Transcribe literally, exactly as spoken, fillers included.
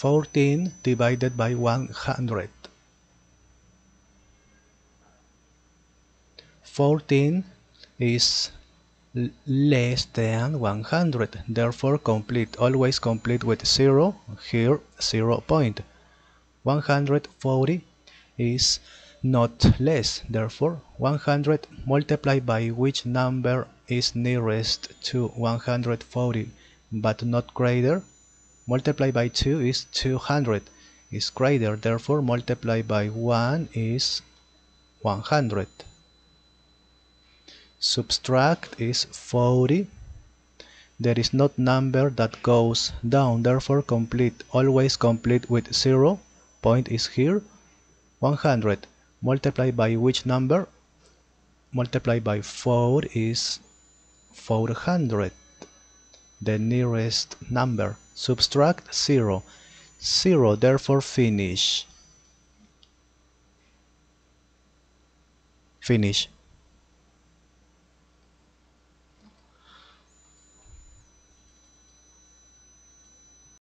fourteen divided by one hundred. fourteen is less than one hundred, therefore complete, always complete with zero, here zero point. one hundred forty is not less, therefore one hundred multiplied by which number is nearest to one hundred forty but not greater, multiplied by two is two hundred, is greater, therefore multiplied by one is one hundred. Subtract is forty. There is not number that goes down, therefore complete, always complete with zero, point is here, one hundred, multiplied by which number? Multiplied by four is four hundred, the nearest number. Subtract zero, zero, therefore finish. Finish.